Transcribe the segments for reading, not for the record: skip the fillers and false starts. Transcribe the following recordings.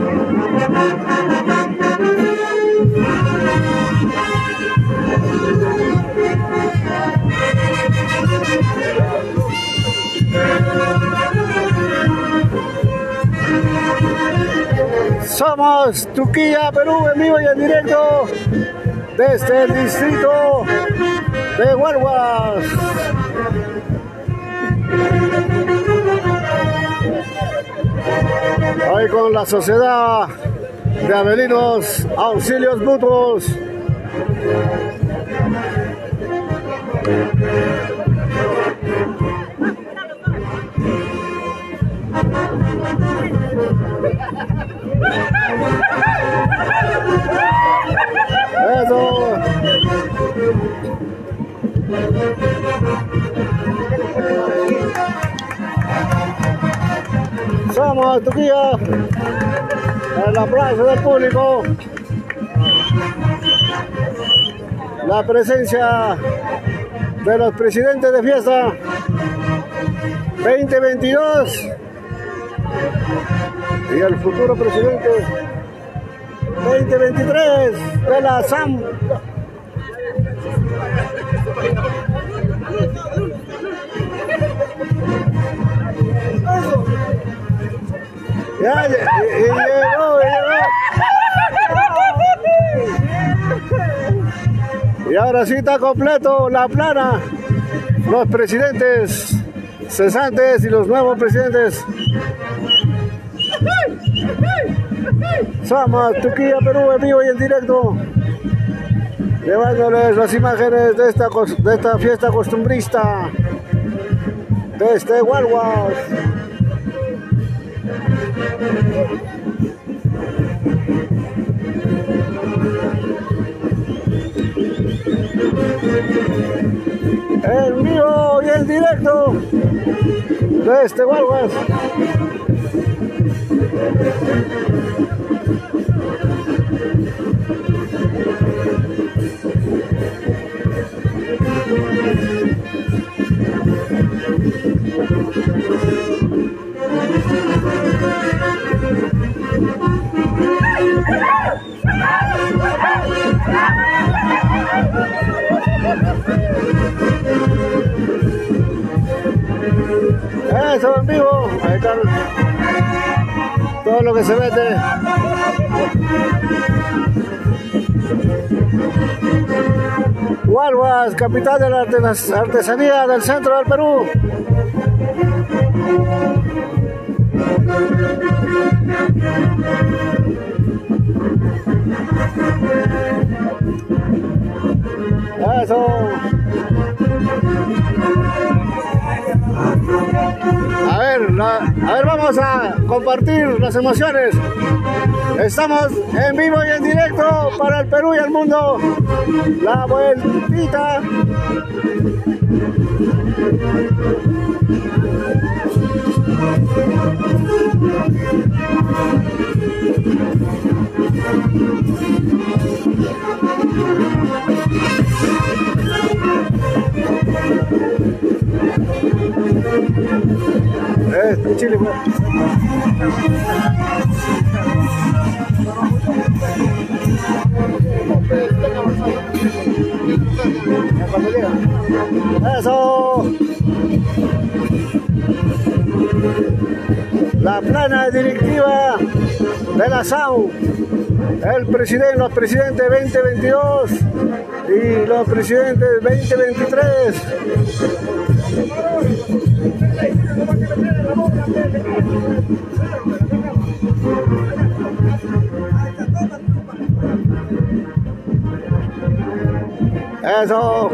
Somos Truquilla, Perú, en vivo y en directo desde el distrito de Hualhuas. Hoy con la Sociedad de Avelinos Auxilios Mutuos. Eso. Somos Truquilla. El aplauso del público. La presencia de los presidentes de fiesta 2022 y el futuro presidente 2023 de la SAM. Ya llegó. Y ahora sí está completo la plana. Los presidentes cesantes y los nuevos presidentes. Somos Truquilla, Perú, en vivo y en directo, llevándoles las imágenes de esta fiesta costumbrista desde Hualhuas. En vivo y en directo desde Hualhuas. Eso en vivo, ahí está todo lo que se mete. Hualhuas, capital de la artesanía del centro del Perú. Eso. A ver, vamos a compartir las emociones. Estamos en vivo y en directo para el Perú y el mundo. La vueltita. Chile. Eso. La plana directiva de la SAU. Los presidentes 2022 y los presidentes 2023. Eso.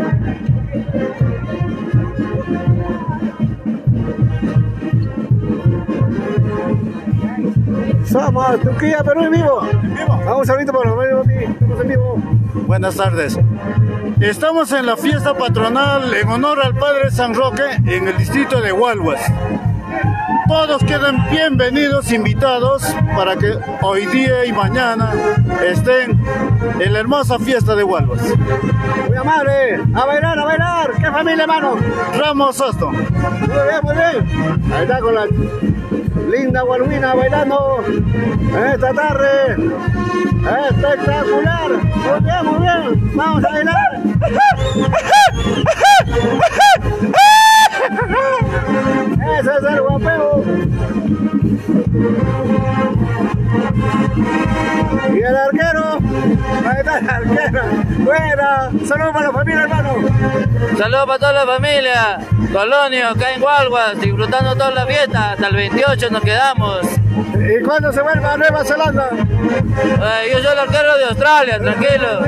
Somos Truquilla, Perú en vivo. Vamos ahorita por lo estamos en vivo. Buenas tardes. Estamos en la fiesta patronal en honor al Padre San Roque en el distrito de Hualhuas. Todos quedan bienvenidos, invitados para que hoy día y mañana estén en la hermosa fiesta de Hualhuas. Muy amable, a bailar. ¿Qué familia, hermano? Ramos Sosto. Muy bien. Ahí está con linda Gualmina bailando en esta tarde. Espectacular. Muy bien, muy bien. Vamos a bailar. Ese es el guapeo. Y el arquero. Ahí está el arquero. Buena. Saludos para la familia, hermano. Saludos para toda la familia. Colonio, acá en Gualguas, disfrutando toda la fiesta. Hasta el 28 nos quedamos. ¿Y cuándo se vuelve a Nueva Zelanda? Yo soy el arquero de Australia, tranquilo.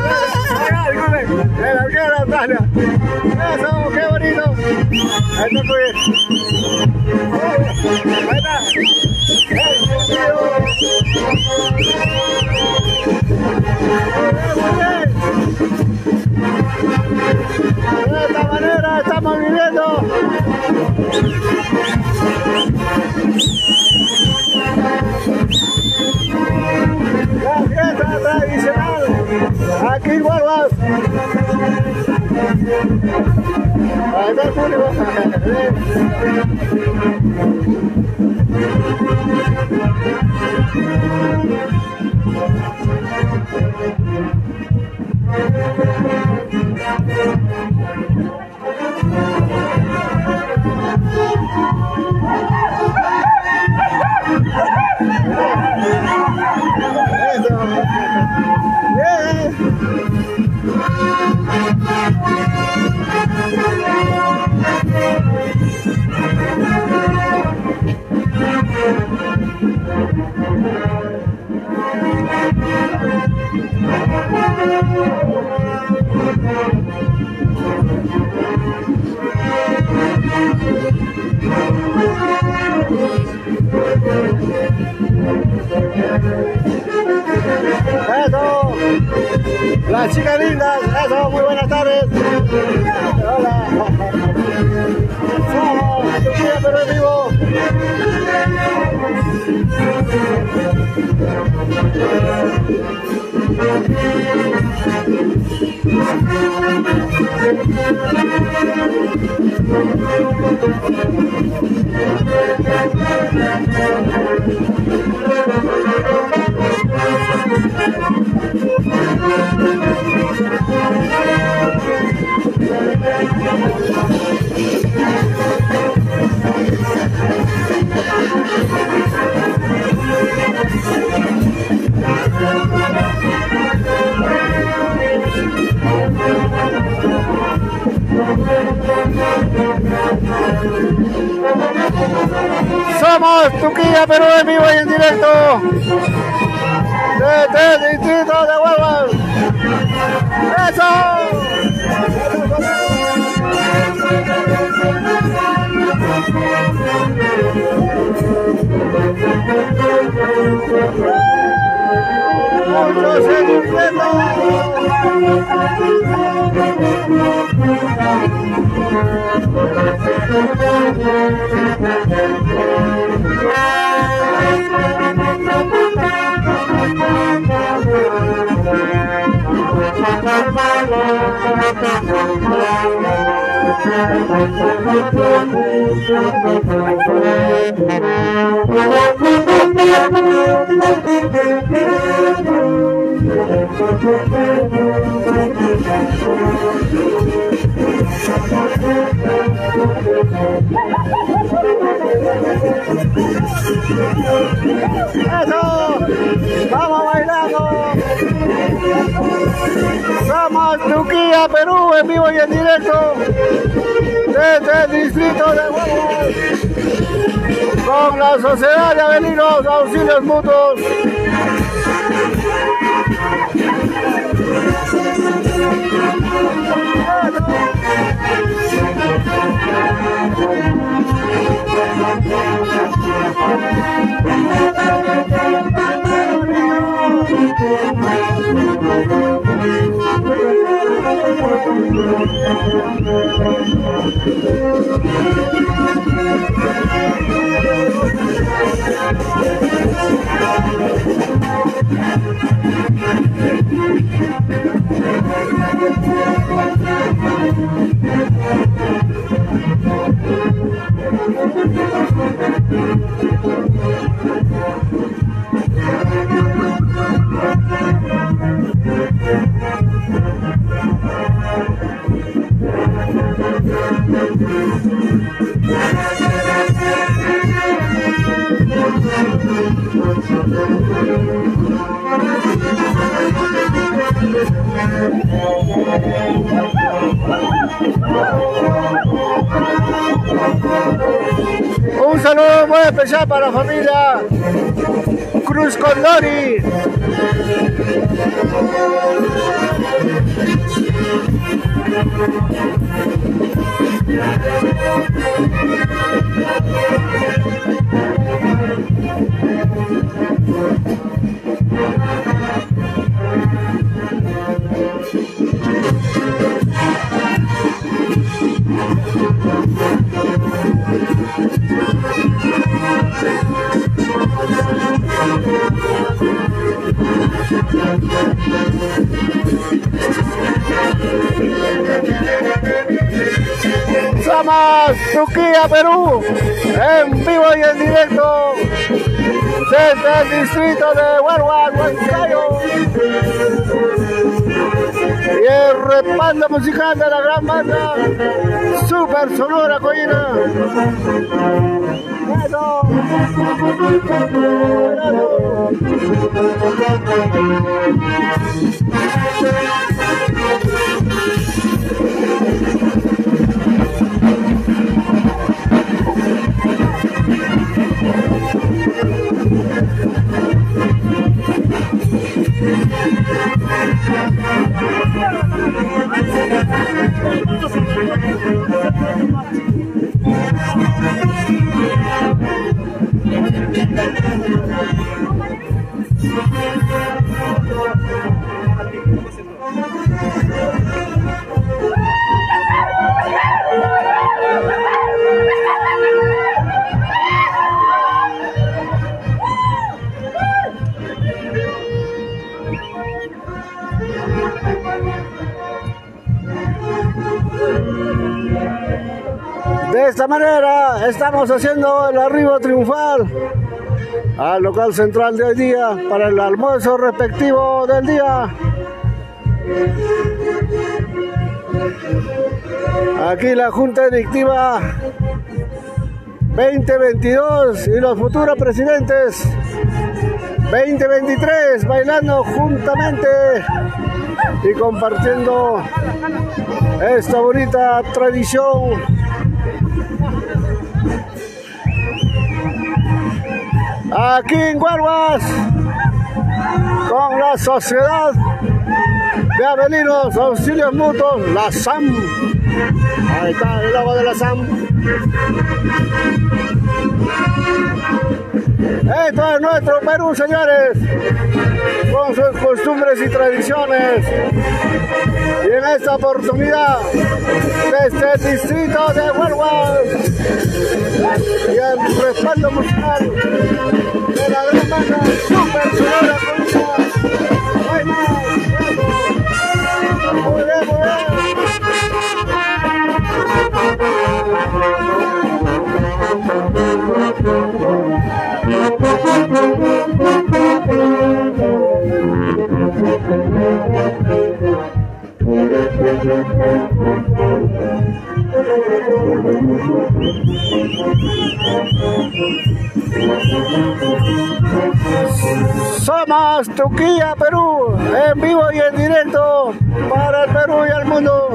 El arquero de Australia. Eso, qué bonito. Ahí está, muy bien. Ahí está. De esta manera estamos viviendo la fiesta tradicional aquí en Gualguas. Ahí está el público. Eso, las chicas lindas, eso, muy buenas tardes. Hola. Somos Turquía, pero en vivo. Somos Turquía, Perú, en vivo y en directo desde el distrito de Gualguas. ¡Eso! Muchos en directo. Eso, vamos bailando. Somos Turquía, Perú, en vivo y en directo desde el distrito de Gualguas con la Sociedad de Avenidos Auxilios Mutuos. Un saludo muy especial para la familia Cruz Condori. Somos Tuquía, Perú, en vivo y en directo desde el distrito de Huelva, Huancayo, y el respaldo musical de la gran banda Super Sonora Coina. De esta manera estamos haciendo el arribo triunfal al local central de hoy día para el almuerzo respectivo del día. Aquí la Junta Directiva 2022 y los futuros presidentes 2023 bailando juntamente y compartiendo esta bonita tradición. Aquí en Guarguas, con la Sociedad de Avelinos Auxilios Mutuos, la SAM. Ahí está el logo de la SAM. Esto es nuestro Perú, señores, con sus costumbres y tradiciones. Y en esta oportunidad, desde el distrito de Huelva y el respaldo musical de la gran banda Super Sonora Coina. No hay más. Muy bien, muy bien. Somos Tuquía, Perú, en vivo y en directo para el Perú y el mundo.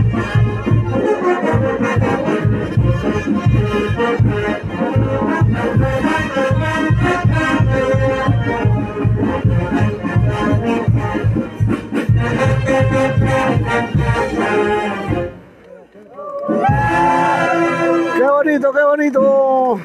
¡Qué bonito, qué bonito!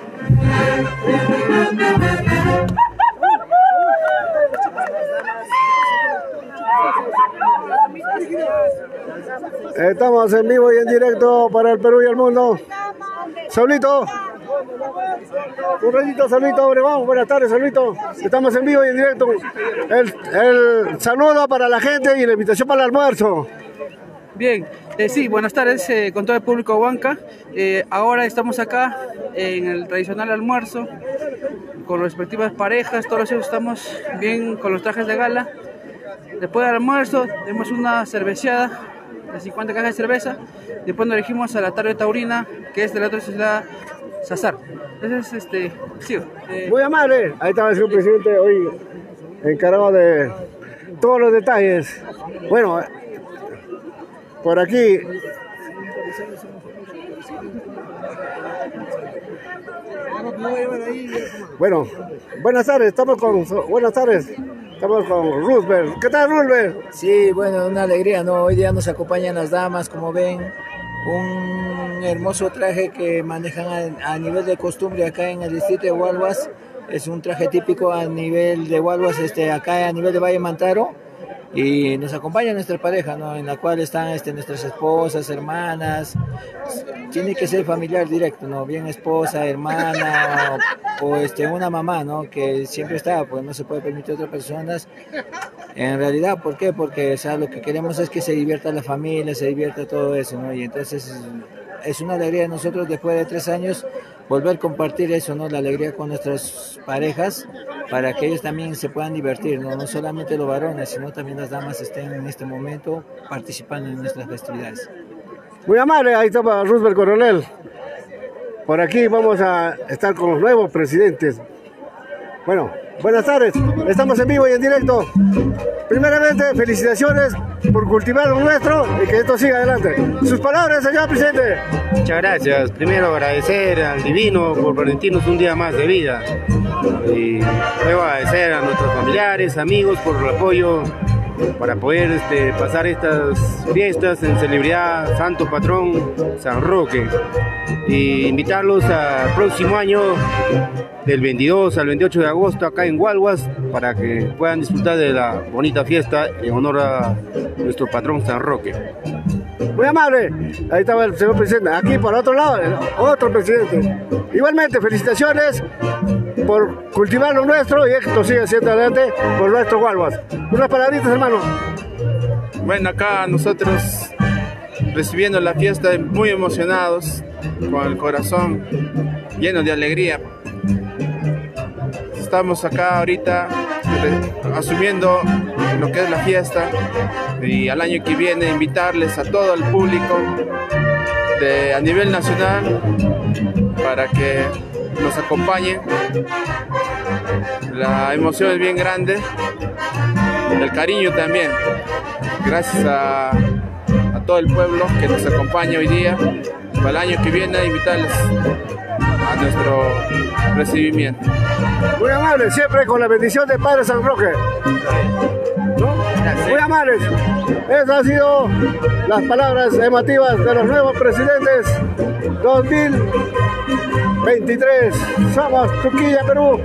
Estamos en vivo y en directo para el Perú y el mundo. Saulito, un ratito, Saulito Obregón. Buenas tardes, Saulito. Estamos en vivo y en directo. El saludo para la gente y la invitación para el almuerzo. Bien, sí, buenas tardes con todo el público de Huanca. Ahora estamos acá en el tradicional almuerzo con las respectivas parejas. Todos estamos bien con los trajes de gala. Después del almuerzo tenemos una cerveceada de 50 cajas de cerveza. Después nos dirigimos a la tarde taurina, que es de la otra sociedad Sazar. Entonces, sí. Muy amable. Ahí estaba el señor presidente hoy encargado de todos los detalles. Bueno, por aquí. Bueno, buenas tardes, estamos con Roosevelt. ¿Qué tal, Roosevelt? Sí, bueno, una alegría, ¿no? Hoy día nos acompañan las damas, como ven, un hermoso traje que manejan a nivel de costumbre acá en el distrito de Hualhuas. Es un traje típico a nivel de Hualhuas, acá a nivel de Valle Mantaro. Y nos acompaña nuestra pareja, ¿no? En la cual están nuestras esposas, hermanas. Tiene que ser familiar directo, ¿no? Bien esposa, hermana o una mamá, ¿no? Que siempre está, pues no se puede permitir a otras personas. En realidad, ¿por qué? Porque, o sea, lo que queremos es que se divierta la familia, se divierta todo eso, ¿no? Y entonces es una alegría de nosotros después de 3 años volver a compartir eso, ¿no? La alegría con nuestras parejas para que ellos también se puedan divertir, ¿no? No solamente los varones, sino también las damas estén en este momento participando en nuestras festividades. Muy amable, ahí está Roosevelt Coronel. Por aquí vamos a estar con los nuevos presidentes. Bueno, buenas tardes, estamos en vivo y en directo. Primeramente, felicitaciones por cultivar lo nuestro y que esto siga adelante. Sus palabras, señor presidente. Muchas gracias. Primero agradecer al Divino por permitirnos un día más de vida. Y luego agradecer a nuestros familiares, amigos por el apoyo para poder pasar estas fiestas en celebridad Santo Patrón San Roque. Y invitarlos al próximo año del 22 al 28 de agosto acá en Hualhuas para que puedan disfrutar de la bonita fiesta en honor a nuestro patrón San Roque. Muy amable, ahí estaba el señor presidente. Aquí por otro lado, otro presidente. Igualmente, felicitaciones por cultivar lo nuestro y esto sigue siendo adelante por nuestro Hualhuas. Unas palabritas, hermano. Bueno, acá nosotros recibiendo la fiesta muy emocionados, con el corazón lleno de alegría. Estamos acá ahorita asumiendo lo que es la fiesta y al año que viene invitarles a todo el público a nivel nacional para que nos acompañen. La emoción es bien grande, el cariño también. Gracias a todo el pueblo que nos acompaña hoy día. Para el año que viene invitarles a nuestro recibimiento. Muy amable, siempre con la bendición del Padre San Roque. ¿No? Muy amables. Esas han sido las palabras emotivas de los nuevos presidentes 2023. Somos Truquilla, Perú.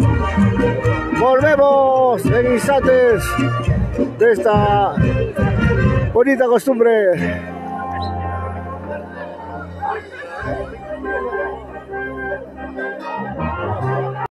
Volvemos en instantes de esta bonita costumbre.